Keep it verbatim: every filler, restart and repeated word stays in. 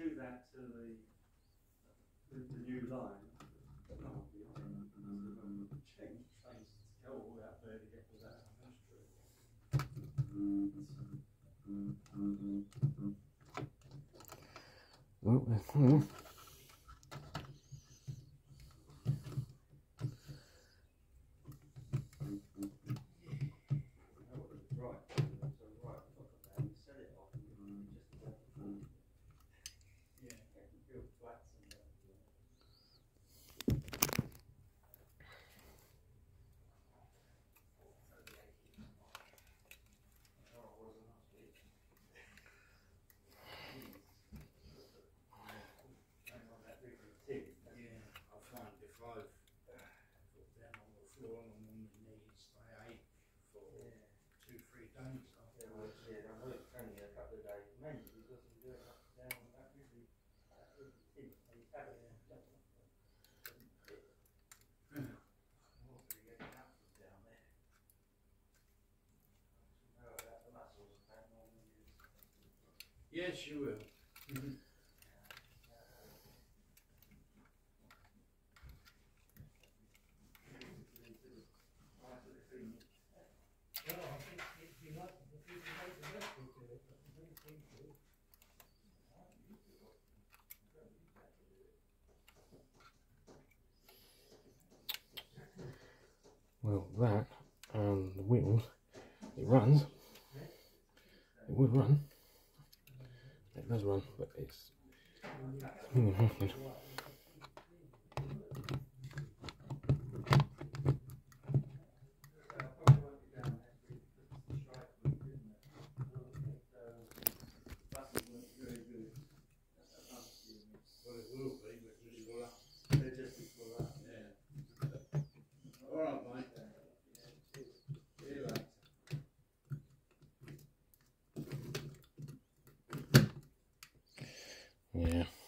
do that to the the, the new line, no, I'll be honest. Change trains to go all the way up there to get to that house tree. Well, hmm. Yes, you will. Mm-hmm. Well, I think if you like, if you can make the rest will do it, but I don't think so. Well, that and the wheels, it runs. It would run. It does run, but it's swinging halfway. Yeah.